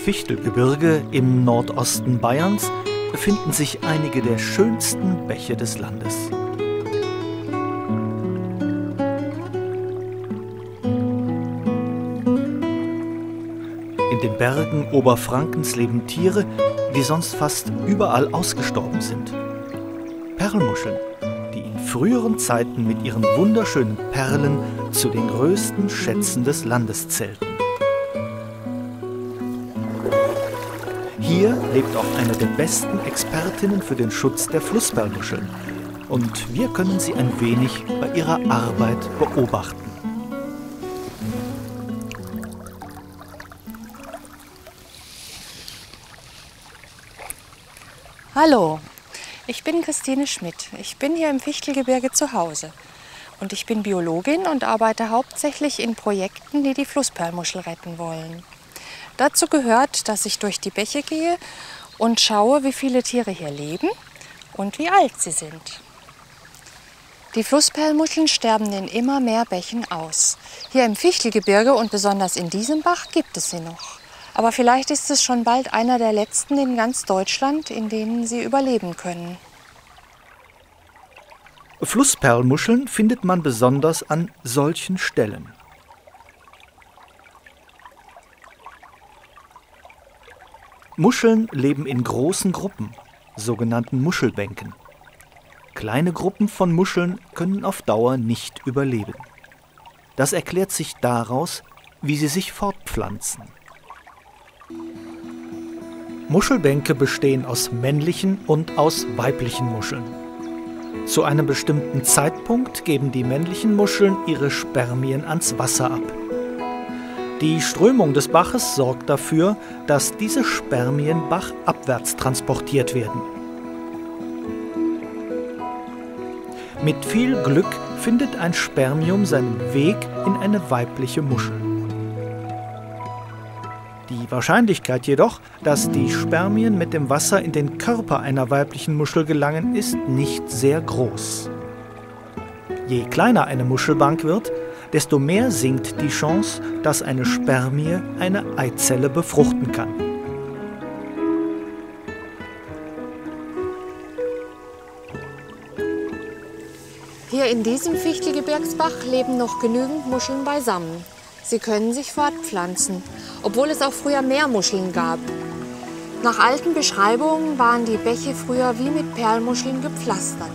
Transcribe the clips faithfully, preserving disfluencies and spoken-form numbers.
Fichtelgebirge im Nordosten Bayerns befinden sich einige der schönsten Bäche des Landes. In den Bergen Oberfrankens leben Tiere, die sonst fast überall ausgestorben sind. Perlmuscheln, die in früheren Zeiten mit ihren wunderschönen Perlen zu den größten Schätzen des Landes zählten. Hier lebt auch eine der besten Expertinnen für den Schutz der Flussperlmuscheln. Und wir können sie ein wenig bei ihrer Arbeit beobachten. Hallo, ich bin Christine Schmidt. Ich bin hier im Fichtelgebirge zu Hause. Und ich bin Biologin und arbeite hauptsächlich in Projekten, die die Flussperlmuschel retten wollen. Dazu gehört, dass ich durch die Bäche gehe und schaue, wie viele Tiere hier leben und wie alt sie sind. Die Flussperlmuscheln sterben in immer mehr Bächen aus. Hier im Fichtelgebirge und besonders in diesem Bach gibt es sie noch. Aber vielleicht ist es schon bald einer der letzten in ganz Deutschland, in denen sie überleben können. Flussperlmuscheln findet man besonders an solchen Stellen. Muscheln leben in großen Gruppen, sogenannten Muschelbänken. Kleine Gruppen von Muscheln können auf Dauer nicht überleben. Das erklärt sich daraus, wie sie sich fortpflanzen. Muschelbänke bestehen aus männlichen und aus weiblichen Muscheln. Zu einem bestimmten Zeitpunkt geben die männlichen Muscheln ihre Spermien ans Wasser ab. Die Strömung des Baches sorgt dafür, dass diese Spermien bachabwärts transportiert werden. Mit viel Glück findet ein Spermium seinen Weg in eine weibliche Muschel. Die Wahrscheinlichkeit jedoch, dass die Spermien mit dem Wasser in den Körper einer weiblichen Muschel gelangen, ist nicht sehr groß. Je kleiner eine Muschelbank wird, desto mehr sinkt die Chance, dass eine Spermie eine Eizelle befruchten kann. Hier in diesem Fichtelgebirgsbach leben noch genügend Muscheln beisammen. Sie können sich fortpflanzen, obwohl es auch früher mehr Muscheln gab. Nach alten Beschreibungen waren die Bäche früher wie mit Perlmuscheln gepflastert.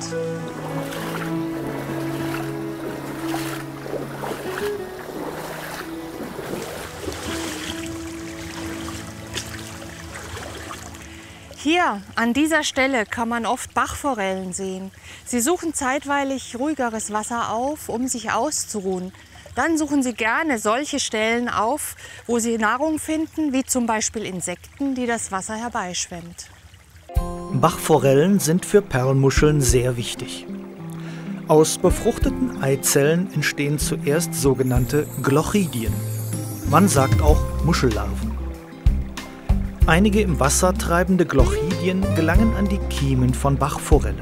Hier, an dieser Stelle, kann man oft Bachforellen sehen. Sie suchen zeitweilig ruhigeres Wasser auf, um sich auszuruhen. Dann suchen sie gerne solche Stellen auf, wo sie Nahrung finden, wie zum Beispiel Insekten, die das Wasser herbeischwemmt. Bachforellen sind für Perlmuscheln sehr wichtig. Aus befruchteten Eizellen entstehen zuerst sogenannte Glochidien. Man sagt auch Muschellarven. Einige im Wasser treibende Glochidien gelangen an die Kiemen von Bachforellen.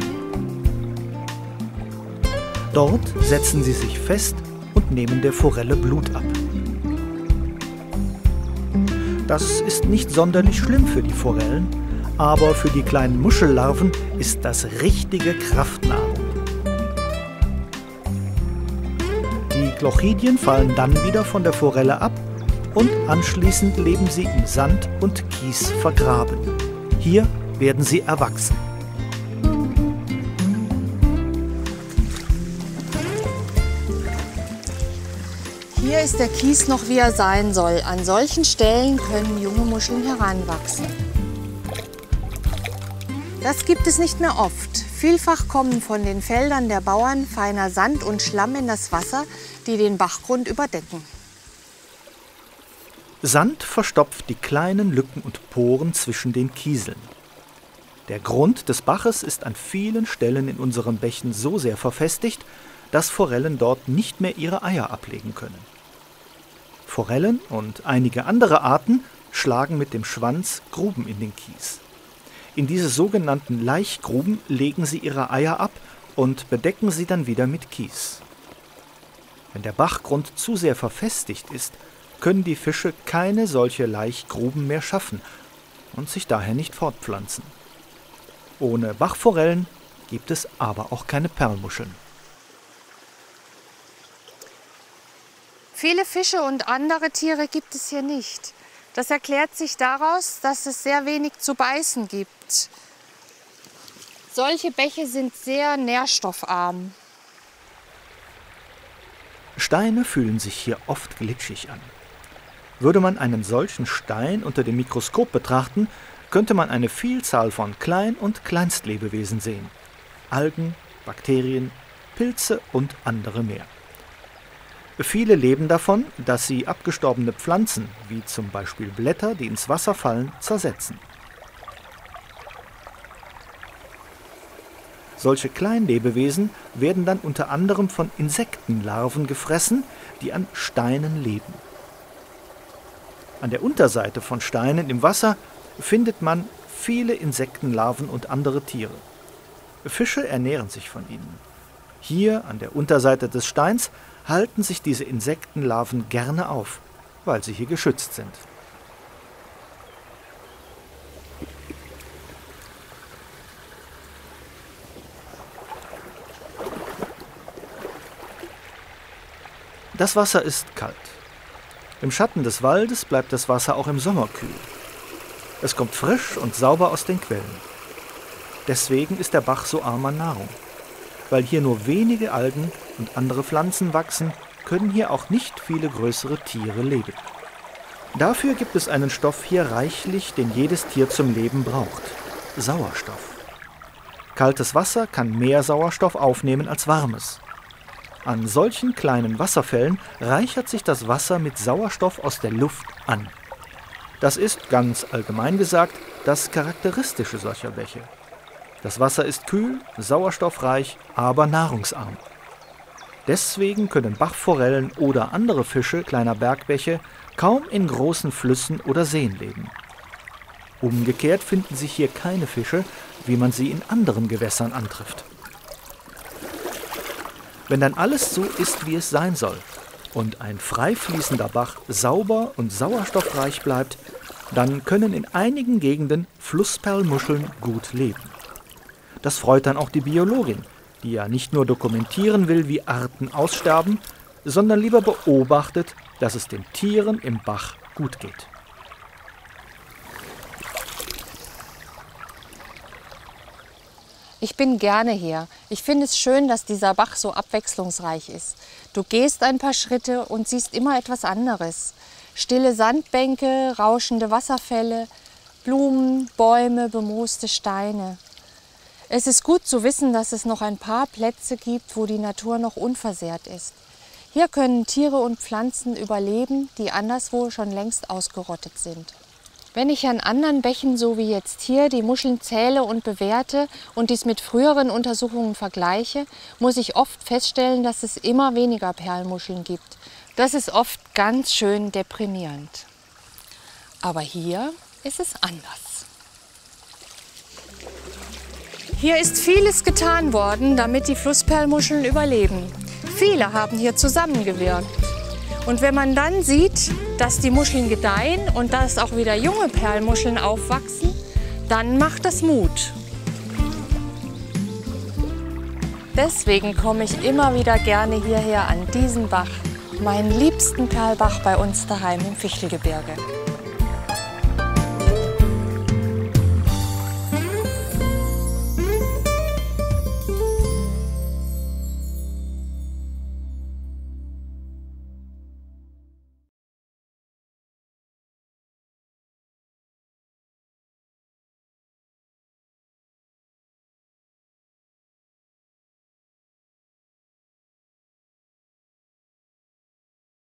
Dort setzen sie sich fest und nehmen der Forelle Blut ab. Das ist nicht sonderlich schlimm für die Forellen, aber für die kleinen Muschellarven ist das richtige Kraftnahrung. Die Glochidien fallen dann wieder von der Forelle ab und anschließend leben sie im Sand und Kies vergraben. Hier werden sie erwachsen. Hier ist der Kies noch, wie er sein soll. An solchen Stellen können junge Muscheln heranwachsen. Das gibt es nicht mehr oft. Vielfach kommen von den Feldern der Bauern feiner Sand und Schlamm in das Wasser, die den Bachgrund überdecken. Sand verstopft die kleinen Lücken und Poren zwischen den Kieseln. Der Grund des Baches ist an vielen Stellen in unseren Bächen so sehr verfestigt, dass Forellen dort nicht mehr ihre Eier ablegen können. Forellen und einige andere Arten schlagen mit dem Schwanz Gruben in den Kies. In diese sogenannten Laichgruben legen sie ihre Eier ab und bedecken sie dann wieder mit Kies. Wenn der Bachgrund zu sehr verfestigt ist, können die Fische keine solche Laichgruben mehr schaffen und sich daher nicht fortpflanzen. Ohne Bachforellen gibt es aber auch keine Perlmuscheln. Viele Fische und andere Tiere gibt es hier nicht. Das erklärt sich daraus, dass es sehr wenig zu beißen gibt. Solche Bäche sind sehr nährstoffarm. Steine fühlen sich hier oft glitschig an. Würde man einen solchen Stein unter dem Mikroskop betrachten, könnte man eine Vielzahl von Klein- und Kleinstlebewesen sehen. Algen, Bakterien, Pilze und andere mehr. Viele leben davon, dass sie abgestorbene Pflanzen, wie zum Beispiel Blätter, die ins Wasser fallen, zersetzen. Solche Kleinlebewesen werden dann unter anderem von Insektenlarven gefressen, die an Steinen leben. An der Unterseite von Steinen im Wasser findet man viele Insektenlarven und andere Tiere. Fische ernähren sich von ihnen. Hier an der Unterseite des Steins halten sich diese Insektenlarven gerne auf, weil sie hier geschützt sind. Das Wasser ist kalt. Im Schatten des Waldes bleibt das Wasser auch im Sommer kühl. Es kommt frisch und sauber aus den Quellen. Deswegen ist der Bach so arm an Nahrung. Weil hier nur wenige Algen und andere Pflanzen wachsen, können hier auch nicht viele größere Tiere leben. Dafür gibt es einen Stoff hier reichlich, den jedes Tier zum Leben braucht: Sauerstoff. Kaltes Wasser kann mehr Sauerstoff aufnehmen als warmes. An solchen kleinen Wasserfällen reichert sich das Wasser mit Sauerstoff aus der Luft an. Das ist, ganz allgemein gesagt, das Charakteristische solcher Bäche. Das Wasser ist kühl, sauerstoffreich, aber nahrungsarm. Deswegen können Bachforellen oder andere Fische kleiner Bergbäche kaum in großen Flüssen oder Seen leben. Umgekehrt finden sich hier keine Fische, wie man sie in anderen Gewässern antrifft. Wenn dann alles so ist, wie es sein soll, und ein frei fließender Bach sauber und sauerstoffreich bleibt, dann können in einigen Gegenden Flussperlmuscheln gut leben. Das freut dann auch die Biologin, die ja nicht nur dokumentieren will, wie Arten aussterben, sondern lieber beobachtet, dass es den Tieren im Bach gut geht. Ich bin gerne hier. Ich finde es schön, dass dieser Bach so abwechslungsreich ist. Du gehst ein paar Schritte und siehst immer etwas anderes. Stille Sandbänke, rauschende Wasserfälle, Blumen, Bäume, bemooste Steine. Es ist gut zu wissen, dass es noch ein paar Plätze gibt, wo die Natur noch unversehrt ist. Hier können Tiere und Pflanzen überleben, die anderswo schon längst ausgerottet sind. Wenn ich an anderen Bächen, so wie jetzt hier, die Muscheln zähle und bewerte und dies mit früheren Untersuchungen vergleiche, muss ich oft feststellen, dass es immer weniger Perlmuscheln gibt. Das ist oft ganz schön deprimierend. Aber hier ist es anders. Hier ist vieles getan worden, damit die Flussperlmuscheln überleben. Viele haben hier zusammengewirkt. Und wenn man dann sieht, dass die Muscheln gedeihen und dass auch wieder junge Perlmuscheln aufwachsen, dann macht das Mut. Deswegen komme ich immer wieder gerne hierher an diesen Bach, meinen liebsten Perlbach bei uns daheim im Fichtelgebirge.